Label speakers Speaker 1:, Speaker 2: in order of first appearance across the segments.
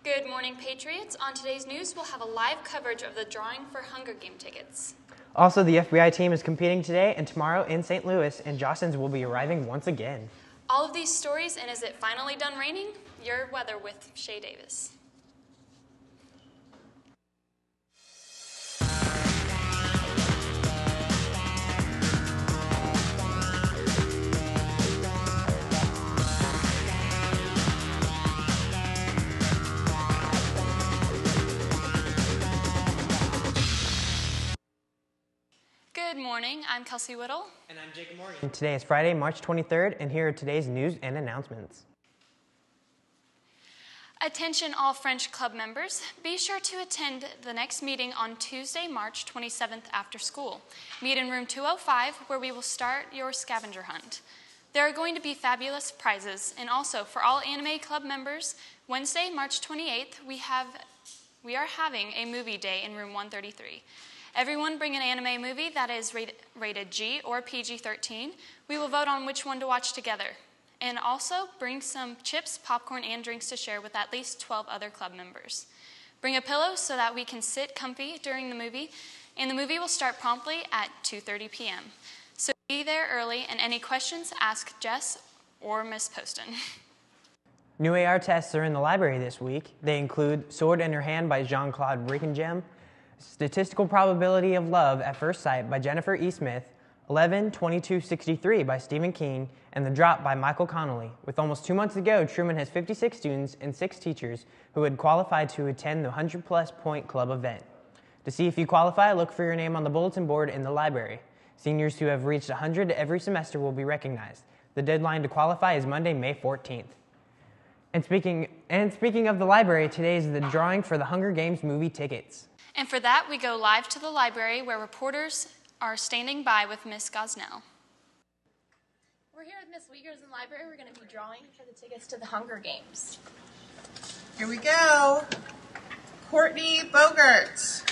Speaker 1: Good morning, Patriots. On today's news, we'll have a live coverage of the drawing for Hunger Game tickets.
Speaker 2: Also, the FBI team is competing today and tomorrow in St. Louis, and Jostens will be arriving once again.
Speaker 1: All of these stories, and is it finally done raining? Your weather with Shay Davis. Good morning, I'm Kelsey Whittle.
Speaker 2: And I'm Jacob Morgan. Today is Friday, March 23rd, and here are today's news and announcements.
Speaker 1: Attention all French Club members, be sure to attend the next meeting on Tuesday, March 27th after school. Meet in room 205 where we will start your scavenger hunt. There are going to be fabulous prizes, and also for all Anime Club members, Wednesday, March 28th, we are having a movie day in room 133. Everyone bring an anime movie that is rated G or PG-13. We will vote on which one to watch together. And also bring some chips, popcorn, and drinks to share with at least 12 other club members. Bring a pillow so that we can sit comfy during the movie, and the movie will start promptly at 2:30 p.m. So be there early, and any questions, ask Jess or Miss Poston.
Speaker 2: New AR tests are in the library this week. They include Sword in Her Hand by Jean-Claude Brickengem, Statistical Probability of Love at First Sight by Jennifer E. Smith, 11-22-63 by Stephen King, and The Drop by Michael Connolly. With almost 2 months to go, Truman has 56 students and 6 teachers who had qualified to attend the 100-plus point club event. To see if you qualify, look for your name on the bulletin board in the library. Seniors who have reached 100 every semester will be recognized. The deadline to qualify is Monday, May 14th. And speaking of the library, today is the drawing for the Hunger Games movie tickets.
Speaker 1: And for that, we go live to the library where reporters are standing by with Miss Gosnell.
Speaker 3: We're here with Miss Wiegers in the library. We're going to be drawing for the tickets to the Hunger Games.
Speaker 4: Here we go. Courtney Bogert.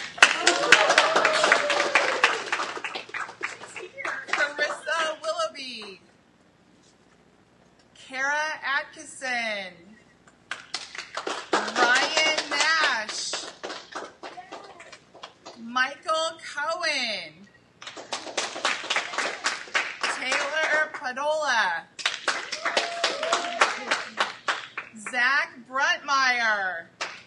Speaker 4: Carissa Willoughby. Kara Atkinson. Ryan Nash. Michael Cohen. Taylor Padola. Zach Bruntmeyer.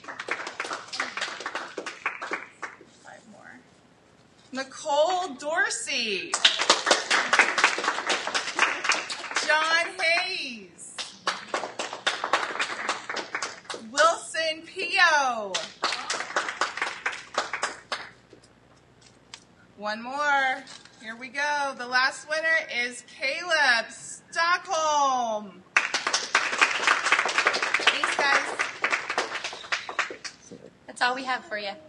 Speaker 4: 5 more. Nicole Dorsey. John Hayes. Wilson Pio. 1 more. Here we go. The last winner is Caleb Stockholm. Thanks, guys.
Speaker 3: That's all we have for you.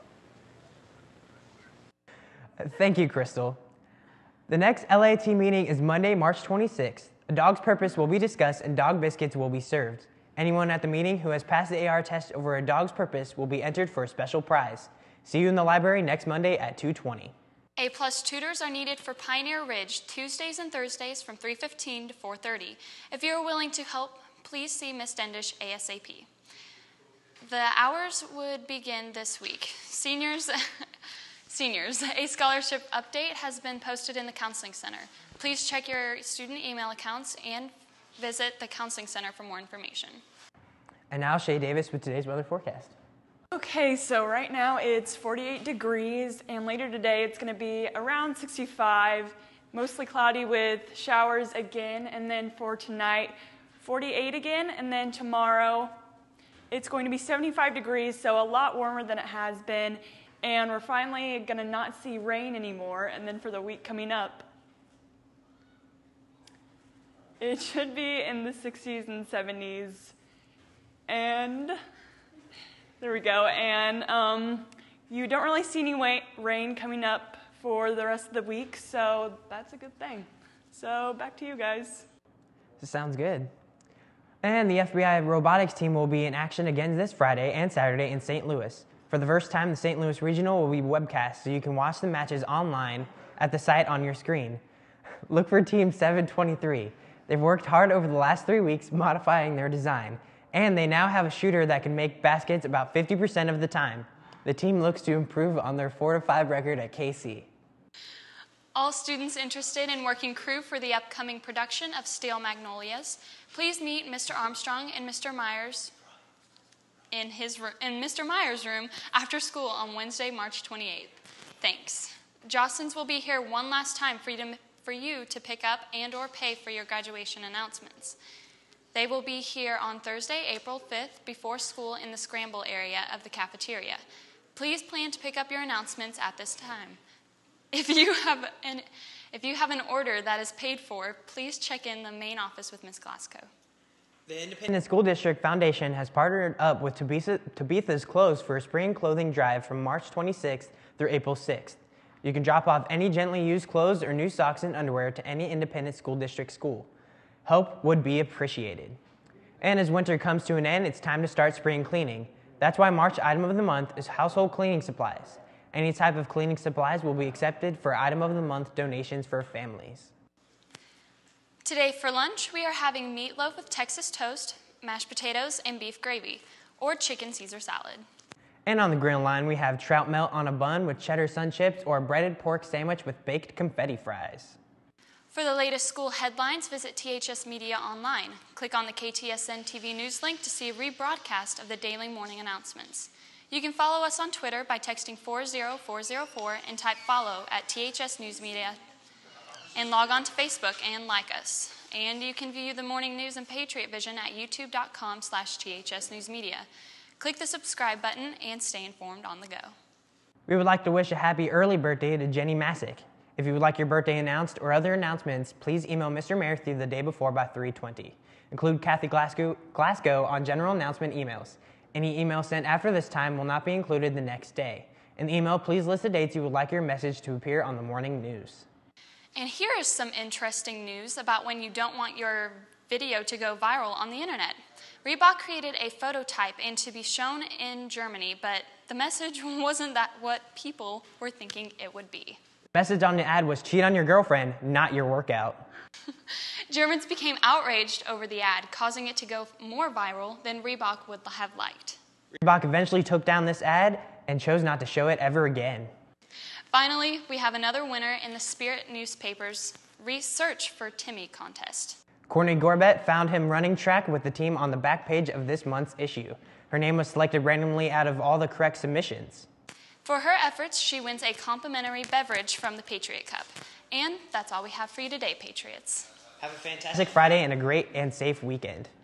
Speaker 2: Thank you, Crystal. The next LAT meeting is Monday, March 26th. A dog's purpose will be discussed and dog biscuits will be served. Anyone at the meeting who has passed the AR test over a dog's purpose will be entered for a special prize. See you in the library next Monday at 2:20.
Speaker 1: A-plus tutors are needed for Pioneer Ridge Tuesdays and Thursdays from 3:15 to 4:30. If you are willing to help, please see Ms. Dendish ASAP. The hours would begin this week. Seniors, a scholarship update has been posted in the Counseling Center. Please check your student email accounts and visit the Counseling Center for more information.
Speaker 2: And now Shay Davis with today's weather forecast.
Speaker 5: Okay, so right now it's 48 degrees, and later today it's going to be around 65, mostly cloudy with showers again, and then for tonight, 48 again, and then tomorrow it's going to be 75 degrees, so a lot warmer than it has been, and we're finally going to not see rain anymore, and then for the week coming up, it should be in the 60s and 70s, and there we go, and you don't really see any rain coming up for the rest of the week, so that's a good thing. So back to you guys.
Speaker 2: This sounds good. And the FBI robotics team will be in action again this Friday and Saturday in St. Louis. For the first time, the St. Louis Regional will be webcast, so you can watch the matches online at the site on your screen. Look for Team 723. They've worked hard over the last 3 weeks modifying their design, And they now have a shooter that can make baskets about 50% of the time. The team looks to improve on their 4-5 record at KC.
Speaker 1: All students interested in working crew for the upcoming production of Steel Magnolias, please meet Mr. Armstrong and Mr. Myers in Mr. Myers' room after school on Wednesday, March 28th. Thanks. Jostens will be here one last time for you to pick up and or pay for your graduation announcements. They will be here on Thursday, April 5th, before school in the scramble area of the cafeteria. Please plan to pick up your announcements at this time. If you have an order that is paid for, please check in the main office with Ms. Glasgow.
Speaker 2: The Independent School District Foundation has partnered up with Tabitha's Clothes for a spring clothing drive from March 26th through April 6th. You can drop off any gently used clothes or new socks and underwear to any independent school district school. Help would be appreciated. And as winter comes to an end, it's time to start spring cleaning. That's why March item of the month is household cleaning supplies. Any type of cleaning supplies will be accepted for item of the month donations for families.
Speaker 1: Today for lunch, we are having meatloaf with Texas toast, mashed potatoes, and beef gravy, or chicken Caesar salad.
Speaker 2: And on the grill line, we have trout melt on a bun with cheddar sun chips or a breaded pork sandwich with baked confetti fries.
Speaker 1: For the latest school headlines, visit THS Media online. Click on the KTSN TV news link to see a rebroadcast of the daily morning announcements. You can follow us on Twitter by texting 40404 and type follow at THSNewsMedia, and log on to Facebook and like us. And you can view the morning news and Patriot Vision at youtube.com/THSNewsMedia. Click the subscribe button and stay informed on the go.
Speaker 2: We would like to wish a happy early birthday to Jenny Masick. If you would like your birthday announced or other announcements, please email Mr. Marathi the day before by 3:20. Include Kathy Glasgow on general announcement emails. Any email sent after this time will not be included the next day. In the email, please list the dates you would like your message to appear on the morning news.
Speaker 1: And here is some interesting news about when you don't want your video to go viral on the internet. Reebok created a phototype and to be shown in Germany, but the message wasn't that what people were thinking it would be.
Speaker 2: The message on the ad was cheat on your girlfriend, not your workout.
Speaker 1: Germans became outraged over the ad, causing it to go more viral than Reebok would have liked.
Speaker 2: Reebok eventually took down this ad and chose not to show it ever again.
Speaker 1: Finally, we have another winner in the Spirit newspaper's Research for Timmy contest.
Speaker 2: Courtney Gorbett found him running track with the team on the back page of this month's issue. Her name was selected randomly out of all the correct submissions.
Speaker 1: For her efforts, she wins a complimentary beverage from the Patriot Cup. And that's all we have for you today, Patriots.
Speaker 2: Have a fantastic Friday and a great and safe weekend.